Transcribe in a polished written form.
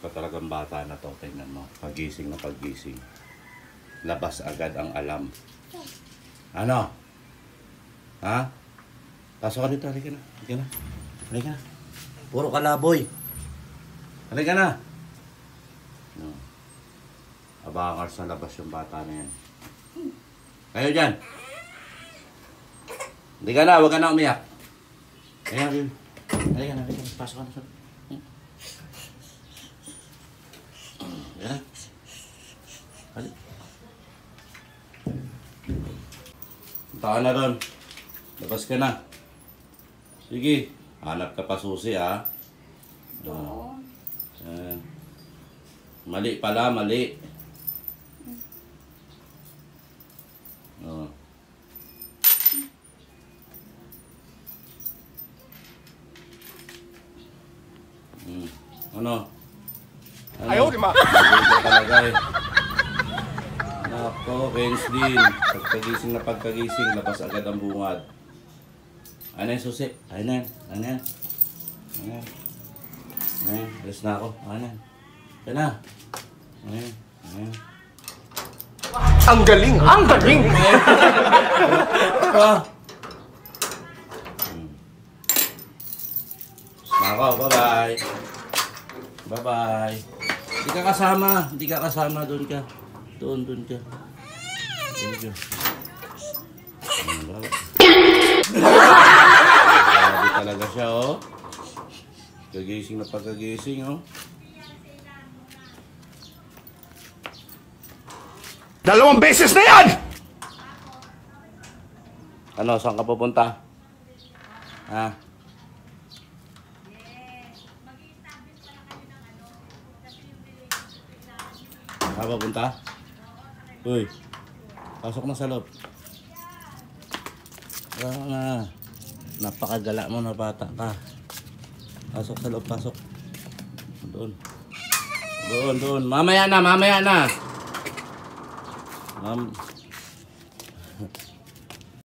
ka talagang bata na to. Tingnan mo. Pagising na pagising. Labas agad ang alam. Ano? Ha? Pasok ka dito. Halika na. Halika na. Halika na. Puro kalaboy. Halika na. No. Abangan sa labas yung bata na yan. Kayo dyan. Halika na. Huwag ka na umiyak. Halika na. Halika na. Halika na. Pasok ka na. Halika na. Halika. Punta ka na doon. Labas ka na. Sige. Hanap ka pa susi, ha? Doon. Mali pala, mali. Oh. Ano? Ayaw, di ma. Hindi talaga eh. Nako, Wednesday. Pagkagising na pagkagising, labas agad ang bungad. Ano yan, susi? Ano yan? Ano yan? Ano yan? Ano yan? Alis na ako. Ano yan? Yan na. Ano yan? Ano yan? Ang galing! Ang galing! Ito. Na ako. Bye-bye. Bye-bye. Hindi ka kasama. Hindi ka kasama. Doon ka. Doon ka. Doon ka. Grabe talaga siya, oh. Kagising na pagkagising, oh. Dalawang beses na yan! Ano, saan ka pupunta? Ha? Saan ka pupunta? Uy, pasok na sa loob. Na. Napakagala mo na bata ka. Pasok sa loob, pasok. Doon. Doon. Mamaya na.